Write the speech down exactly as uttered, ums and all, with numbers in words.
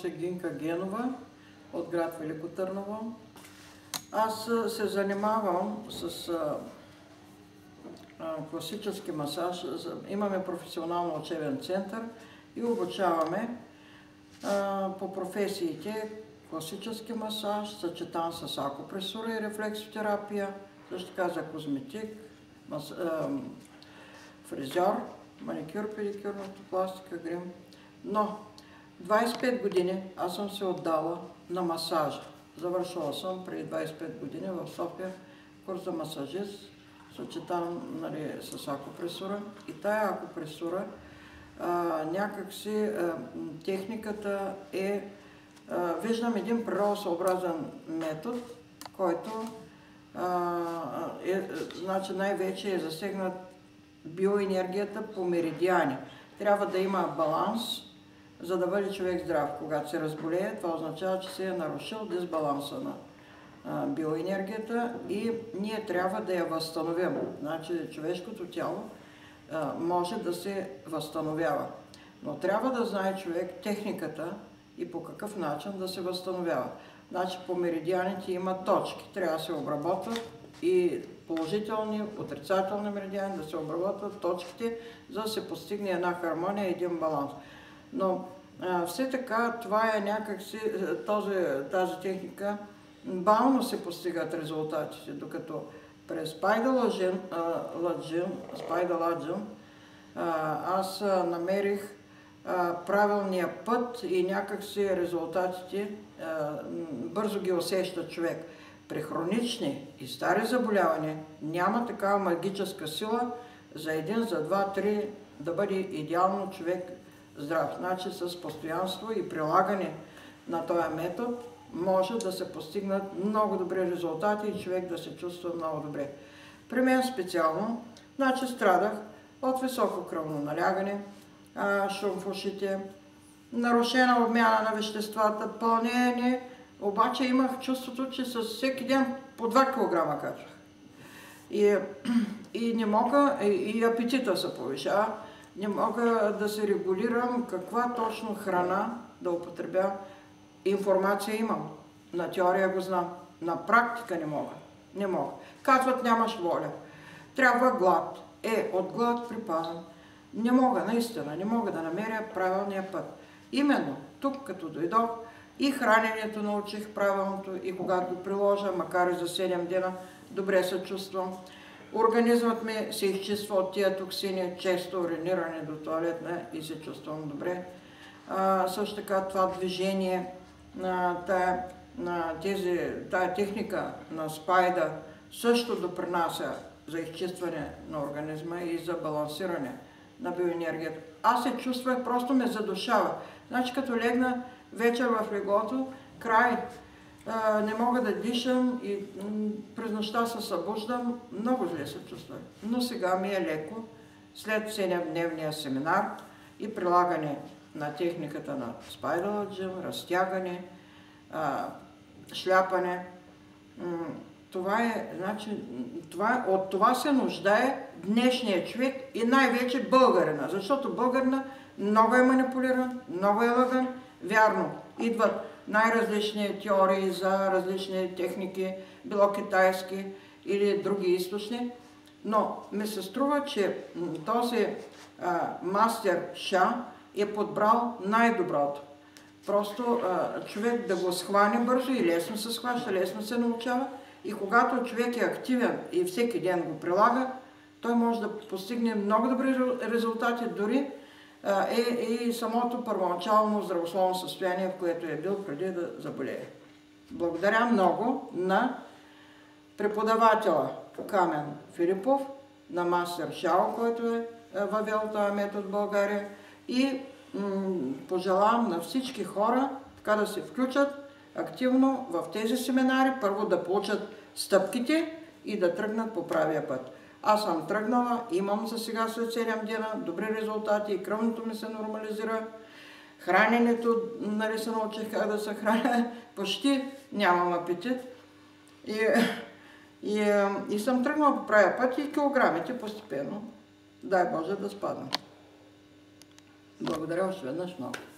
се Гинка Генова от град Велико Търново. Аз се занимавам с а, а, класически масаж. Имаме професионално учебен център и обучаваме а, по професиите класически масаж, съчетан с акупресура и рефлексотерапия, също така за козметик, мас, а, фризьор, маникюр, педикюр, пластика, грим. Но двайсет и пет години аз съм се отдала на масажа. Завършила съм преди двайсет и пет години в София курс за масажист, съчетан, нали, с акупресура. И тая акупресура а, някакси а, техниката е, а, виждам един природосъобразен метод, който а, е, значи най-вече е засегнат биоенергията по меридиани. Трябва да има баланс, за да бъде човек здрав. Когато се разболее, това означава, че се е нарушил дисбаланса на а, биоенергията и ние трябва да я възстановим. Значи човешкото тяло а, може да се възстановява. Но трябва да знае човек техниката и по какъв начин да се възстановява. Значи по меридианите има точки. Трябва да се обработват и положителни, отрицателни меридиани, да се обработват точките, за да се постигне една хармония и един баланс. Но а, все така това е някакси, този, тази техника, бавно се постигат резултатите, докато през Спайдаладжин, Спайдаладжин аз а, намерих а, правилния път и някакси резултатите а, бързо ги усеща човек. При хронични и стари заболявания няма такава магическа сила за един, за два, три да бъде идеално човек здрав. Значи с постоянство и прилагане на този метод може да се постигнат много добри резултати и човек да се чувства много добре. При мен специално, значи страдах от високо кръвно налягане, шум в ушите, нарушена обмяна на веществата, пълнение. Обаче имах чувството, че с всеки ден по два килограма качвах. И, и не мога, и, и апетита се повишава, не мога да се регулирам каква точно храна да употребя. Информация имам, на теория го знам, на практика не мога. Не мога. Казват, нямаш воля. Трябва глад. Е, от глад припадам. Не мога, наистина, не мога да намеря правилния път. Именно тук, като дойдох, и храненето научих правилното, и когато го приложа, макар и за седем дена, добре се чувствам. Организмът ми се изчиства от тия токсини, често уриниране до туалетна и се чувствам добре. А, също така това движение, на тая, на тези, тая техника на спайда също допринася за изчистване на организма и за балансиране на биоенергията. Аз се чувствах, просто ме задушава. Значи като легна вечер в леглото, край, а, не мога да дишам и през нощта се събуждам, много зле се чувствам. Но сега ми е леко, след седемдневния семинар и прилагане на техниката на Спайдаладжин, разтягане, а, шляпане. Това е, значи, това, от това се нуждае днешният човек и най-вече българина, защото българина много е манипулиран, много е лъган. Вярно, идват най-различни теории за различни техники, било китайски или други източни, но ми се струва, че този а, мастер Ша е подбрал най-доброто. Просто а, човек да го схване бързо и лесно се схваща, лесно се научава и когато човек е активен и всеки ден го прилага, той може да постигне много добри резултати, дори е и самото първоначално здравословно състояние, в което е бил преди да заболее. Благодаря много на преподавателя Камен Филипов, на мастер Шао, който е въвел този метод в България и пожелавам на всички хора така да се включат активно в тези семинари, първо да получат стъпките и да тръгнат по правия път. Аз съм тръгнала, имам за сега след седем дена добри резултати и кръвното ми се нормализира. Храненето, нали се научих как да се храня, почти нямам апетит. И, и, и съм тръгнала по правия път и килограмите постепенно, дай Боже, да спадам. Благодаря още веднъж много.